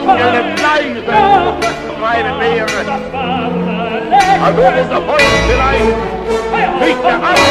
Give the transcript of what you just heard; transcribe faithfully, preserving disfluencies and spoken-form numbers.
Engel bleiben, meine Lehre. Also unser Volk vielleicht nicht der